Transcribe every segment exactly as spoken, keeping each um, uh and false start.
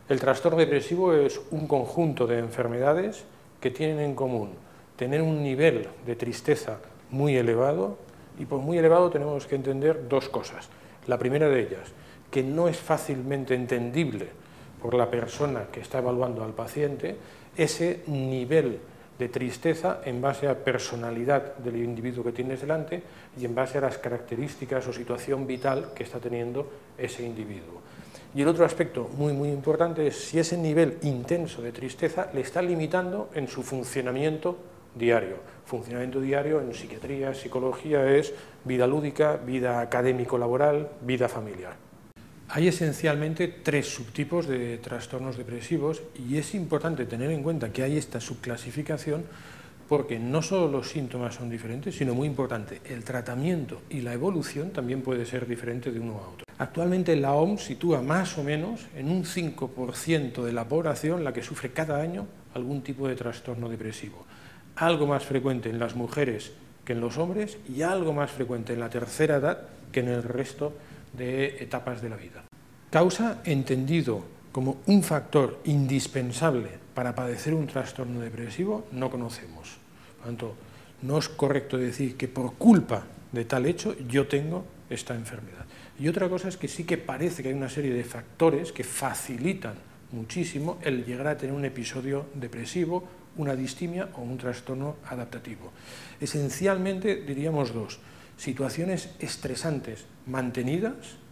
El trastorno depresivo es un conjunto de enfermedades que tienen en común tener un nivel de tristeza muy elevado, y por muy elevado tenemos que entender dos cosas. La primera de ellas, que no es fácilmente entendible por la persona que está evaluando al paciente ese nivel de tristeza en base a personalidad del individuo que tienes delante y en base a las características o situación vital que está teniendo ese individuo. Y el otro aspecto muy muy importante es si ese nivel intenso de tristeza le está limitando en su funcionamiento diario. Funcionamiento diario en psiquiatría, psicología es vida lúdica, vida académico-laboral, vida familiar. Hay esencialmente tres subtipos de trastornos depresivos y es importante tener en cuenta que hay esta subclasificación porque no solo los síntomas son diferentes, sino muy importante, el tratamiento y la evolución también puede ser diferente de uno a otro. Actualmente la O M S sitúa más o menos en un cinco por ciento de la población la que sufre cada año algún tipo de trastorno depresivo. Algo más frecuente en las mujeres que en los hombres y algo más frecuente en la tercera edad que en el resto de etapas de la vida. Causa entendido como un factor indispensable para padecer un trastorno depresivo no conocemos. Por lo tanto, no es correcto decir que por culpa de tal hecho yo tengo esta enfermedad. Y otra cosa es que sí que parece que hay una serie de factores que facilitan muchísimo el llegar a tener un episodio depresivo, una distimia o un trastorno adaptativo. Esencialmente diríamos dos, situaciones estresantes mantenidas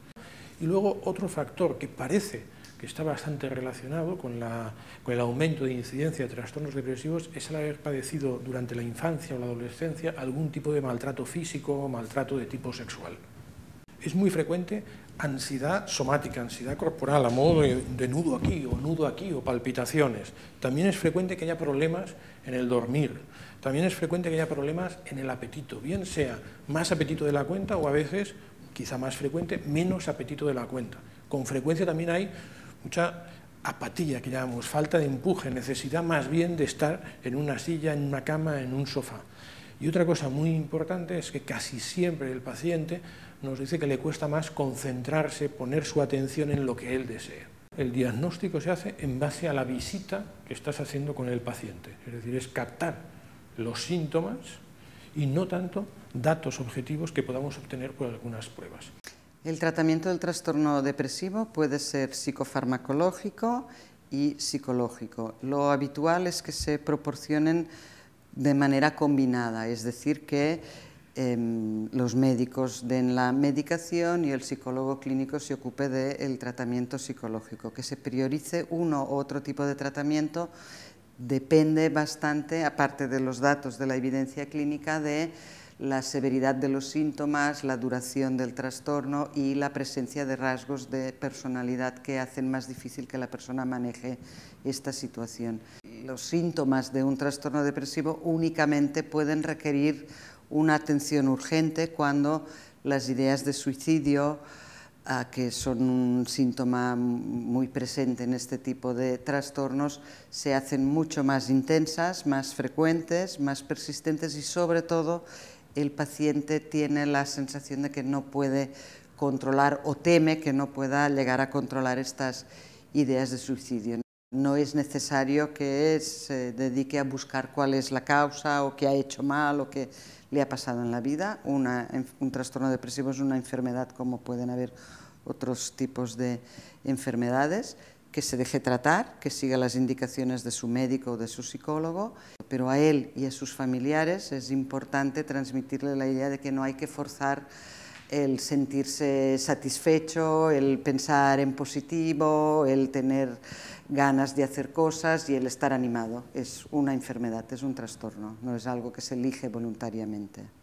y luego otro factor que parece que está bastante relacionado con, la, con el aumento de incidencia de trastornos depresivos es el haber padecido durante la infancia o la adolescencia algún tipo de maltrato físico o maltrato de tipo sexual. Es muy frecuente ansiedad somática, ansiedad corporal, a modo de, de nudo aquí o nudo aquí o palpitaciones. También es frecuente que haya problemas en el dormir. También es frecuente que haya problemas en el apetito, bien sea más apetito de la cuenta o a veces, quizá más frecuente, menos apetito de la cuenta. Con frecuencia también hay mucha apatía, que llamamos, falta de empuje, necesidad más bien de estar en una silla, en una cama, en un sofá. Y otra cosa muy importante es que casi siempre el paciente nos dice que le cuesta más concentrarse, poner su atención en lo que él desea. El diagnóstico se hace en base a la visita que estás haciendo con el paciente, es decir, es captar los síntomas y no tanto datos objetivos que podamos obtener por algunas pruebas. El tratamiento del trastorno depresivo puede ser psicofarmacológico y psicológico. Lo habitual es que se proporcionen de manera combinada, es decir, que eh, los médicos den la medicación y el psicólogo clínico se ocupe del tratamiento psicológico. Que se priorice uno u otro tipo de tratamiento depende bastante, aparte de los datos de la evidencia clínica, de la severidad de los síntomas, la duración del trastorno y la presencia de rasgos de personalidad que hacen más difícil que la persona maneje esta situación. Los síntomas de un trastorno depresivo únicamente pueden requerir una atención urgente cuando las ideas de suicidio, que son un síntoma muy presente en este tipo de trastornos, se hacen mucho más intensas, más frecuentes, más persistentes y sobre todo el paciente tiene la sensación de que no puede controlar o teme que no pueda llegar a controlar estas ideas de suicidio. No es necesario que se dedique a buscar cuál es la causa o qué ha hecho mal o qué le ha pasado en la vida. Una, un trastorno depresivo es una enfermedad como pueden haber otros tipos de enfermedades, que se deje tratar, que siga las indicaciones de su médico o de su psicólogo, pero a él y a sus familiares es importante transmitirle la idea de que no hay que forzar el sentirse satisfecho, el pensar en positivo, el tener ganas de hacer cosas y el estar animado. Es una enfermedad, es un trastorno, no es algo que se elige voluntariamente.